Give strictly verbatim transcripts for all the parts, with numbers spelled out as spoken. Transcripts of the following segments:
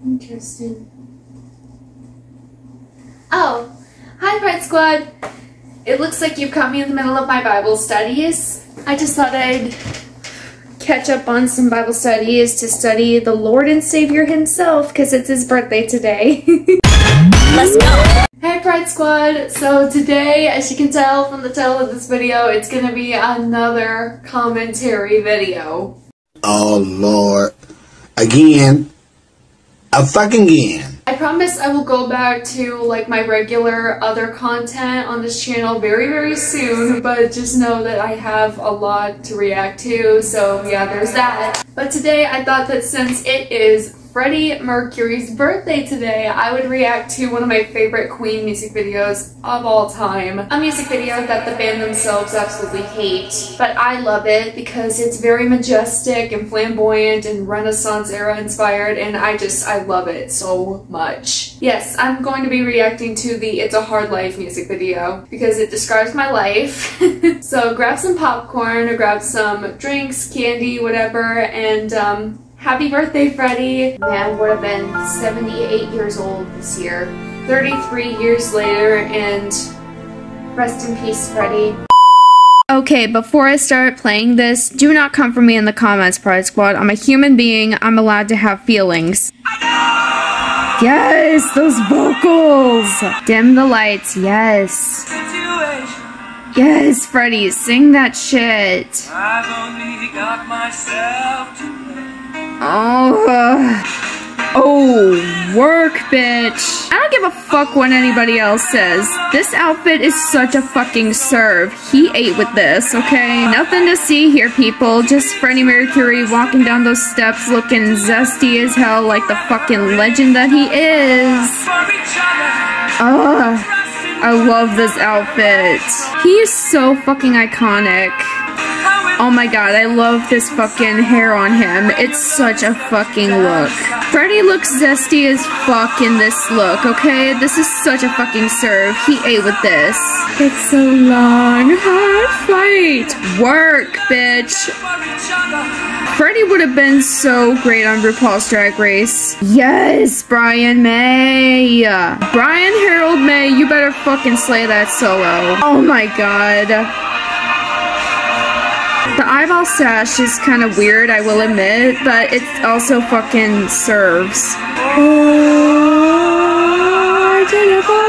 Interesting. Oh, hi Pride Squad. It looks like you've caught me in the middle of my Bible studies. I just thought I'd catch up on some Bible studies to study the Lord and Savior himself because it's his birthday today. Let's go! Hey Pride Squad! So today, as you can tell from the title of this video, it's gonna be another commentary video. Oh Lord. Again. A fucking again. I promise I will go back to like my regular other content on this channel very very soon, but just know that I have a lot to react to, so yeah, there's that. But today I thought that since it is Freddie Mercury's birthday today, I would react to one of my favorite Queen music videos of all time. A music video that the band themselves absolutely hate, but I love it because it's very majestic and flamboyant and Renaissance era inspired, and I just, I love it so much. Yes, I'm going to be reacting to the It's a Hard Life music video because it describes my life. So grab some popcorn or grab some drinks, candy, whatever, and um, happy birthday, Freddie! Man would have been seventy-eight years old this year. thirty-three years later, and rest in peace, Freddie. Okay, before I start playing this, do not come for me in the comments, Pride Squad. I'm a human being. I'm allowed to have feelings. Yes, those vocals! Dim the lights, yes. Yes, Freddie, sing that shit. I've only got myself to Oh, uh, oh, work, bitch. I don't give a fuck what anybody else says. This outfit is such a fucking serve. He ate with this, okay? Nothing to see here, people. Just Freddie Mercury walking down those steps looking zesty as hell like the fucking legend that he is. Ugh, I love this outfit. He is so fucking iconic. Oh my god, I love this fucking hair on him. It's such a fucking look. Freddie looks zesty as fuck in this look, okay? This is such a fucking serve. He ate with this. It's a long, hard fight. Work, bitch. Freddie would have been so great on RuPaul's Drag Race. Yes, Brian May. Brian Harold May, you better fucking slay that solo. Oh my god. The eyeball sash is kind of weird, I will admit, but it also fucking serves. Oh, Jennifer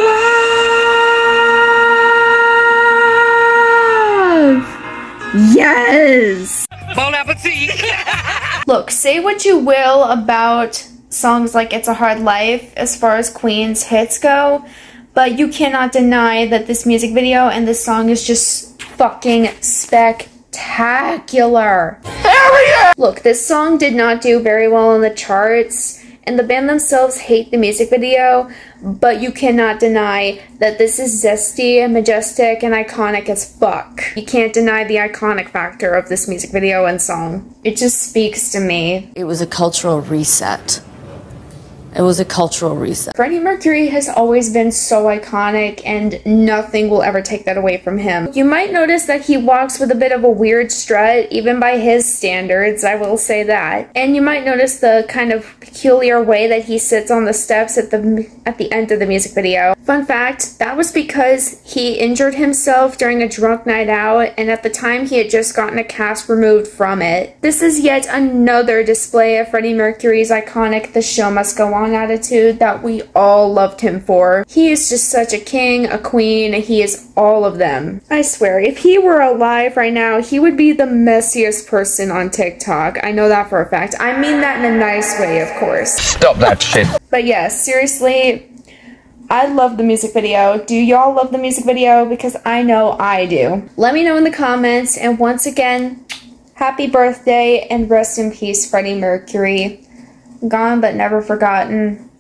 Love! Yes! Bon appetit! Look, say what you will about songs like It's a Hard Life as far as Queen's hits go, but you cannot deny that this music video and this song is just fucking spectacular. Spectacular. Look, this song did not do very well on the charts, and the band themselves hate the music video, but you cannot deny that this is zesty, majestic, and iconic as fuck. You can't deny the iconic factor of this music video and song. It just speaks to me. It was a cultural reset. It was a cultural reset. Freddie Mercury has always been so iconic, and nothing will ever take that away from him. You might notice that he walks with a bit of a weird strut, even by his standards, I will say that. And you might notice the kind of peculiar way that he sits on the steps at the at the end of the music video. Fun fact, that was because he injured himself during a drunk night out, and at the time he had just gotten a cast removed from it. This is yet another display of Freddie Mercury's iconic "The Show Must Go On" attitude that we all loved him for. He is just such a king, a queen, he is all of them. I swear, if he were alive right now, he would be the messiest person on TikTok. I know that for a fact. I mean that in a nice way, of course. Stop that shit. But yes, seriously, I love the music video. Do y'all love the music video? Because I know I do. Let me know in the comments, and once again, happy birthday and rest in peace, Freddie Mercury. Gone but never forgotten.